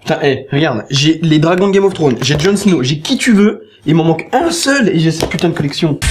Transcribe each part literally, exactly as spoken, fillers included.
Putain, hé, hey, regarde, j'ai les dragons de Game of Thrones, j'ai Jon Snow, j'ai qui tu veux, il m'en manque un seul et j'ai cette putain de collection.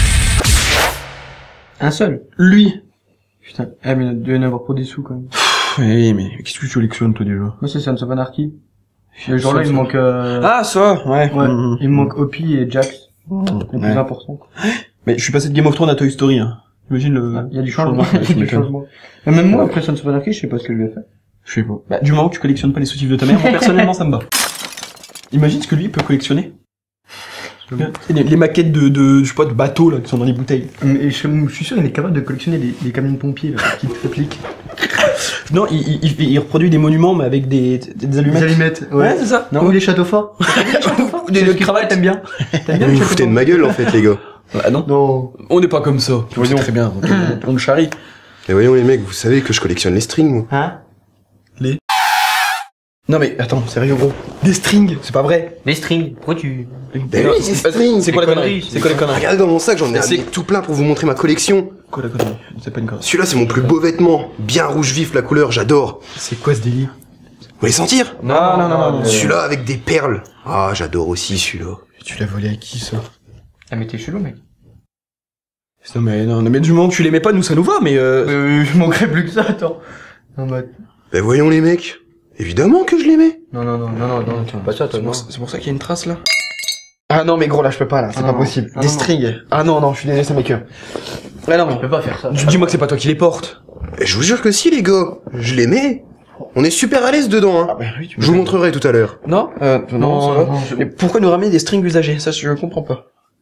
Un seul? Lui. Putain, eh mais il doit y en avoir pour des sous quand même. Oui, mais qu'est-ce que tu collectionnes toi déjà? Moi c'est Sons of Anarchy. Le jour là il me manque euh... Ah ça, ouais. Ouais, mmh. il me manque Hoppy et Jax. Mmh. Les Ouais. plus importants. Mais je suis passé de Game of Thrones à Toy Story, hein. Imagine le... Il y a du changement. changement. Il y a du changement. Mais même moi, après Sons of Anarchy, je sais pas ce que je vais faire. Je sais pas. Bah, du moment que tu collectionnes pas les soutifs de ta mère, moi personnellement ça me va. Imagine ce que lui il peut collectionner. Les, les maquettes de, de, je sais pas, de bateaux là qui sont dans les bouteilles. Mais je, je suis sûr qu'il est capable de collectionner des, des camions de pompiers, là, des petites répliques. Non, il, il, il, il reproduit des monuments mais avec des, des allumettes. Des allumettes, ouais. Ouais, c'est ça. Non. Ou les châteaux forts. Des des cravates. T'aimes bien? T'aimes bien Vous les vous châteaux foutez de forts? ma gueule en fait les gars. Ah non. Non. On n'est pas comme ça. Tu vois très bien. On, on le charrie. Et voyons les mecs, vous savez que je collectionne les strings moi. Hein? Les. Non mais attends, sérieux gros. Des strings, c'est pas vrai. Les strings. Pourquoi tu... Ben oui, les strings. C'est quoi Les la connerie? conneries, C'est quoi les conneries? Regardez dans mon sac, j'en ai Mais amené c'est- tout plein pour vous montrer ma collection. Quoi la connerie? C'est pas une connerie. Celui-là c'est mon plus beau vêtement, bien rouge vif la couleur, j'adore. C'est quoi ce délire? Vous voulez sentir? Non, non, non, non. Celui-là avec des perles. Ah, j'adore aussi celui-là. Tu l'as volé à qui ça? Ah mais t'es chelou mec. Non mais non, mais du moment que tu l'aimais pas, nous ça nous va, mais euh... Euh, je manquerais plus que ça, attends. Non, bah... Ben voyons les mecs. Évidemment que je l'aimais. Non, non, non, non, non, non, tu fais pas ça, toi, C'est non. pour, c'est pour ça qu'il y a une trace là. Ah non mais gros là je peux pas là, c'est Ah, pas non, possible. non, Des non, strings. Ah non non, je suis désolé, ça m'écoeure. Ah non Tu mais peux pas faire ça. dis- dis-moi que c'est pas toi qui les portes. Et je vous jure que si les gars, je l'aimais. On est super à l'aise dedans hein. Ah bah oui, tu Je vous montrerai tout à l'heure. Non, euh, non, Non, ça va. non, je- Mais pourquoi nous ramener des strings usagés? Ça je comprends pas.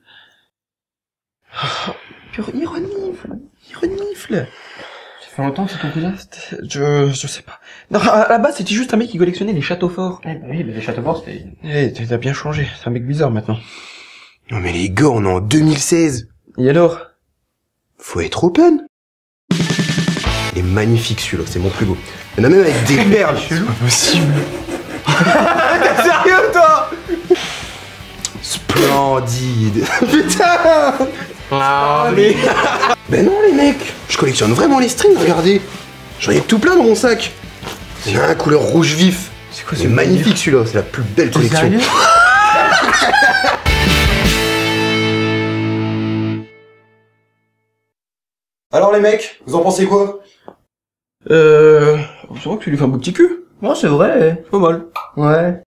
Ah, puis il renifle, il renifle. Ça fait longtemps que c'est ton cousin? Je, je sais pas. Non, à la base c'était juste un mec qui collectionnait les châteaux forts. Eh bah oui, bah les châteaux forts, c'était... Eh, t'as bien changé, c'est un mec bizarre maintenant. Non mais les gars, on est en deux mille seize. Et alors? Faut être open. Il est magnifique celui-là, c'est mon plus beau. Il y en a même avec des perles. Pas possible. T'es sérieux toi? Splendide. Putain. Ah, mais... Ben non les mecs, je collectionne vraiment les strings, regardez. J'en ai tout plein dans mon sac. Il y en a un couleur rouge vif. C'est quoi C'est magnifique celui-là, c'est la plus belle T'es collection. sérieux? Alors les mecs, vous en pensez quoi? Euh, c'est vrai que tu lui fais un beau petit cul. Ouais, c'est vrai. Pas mal. Ouais.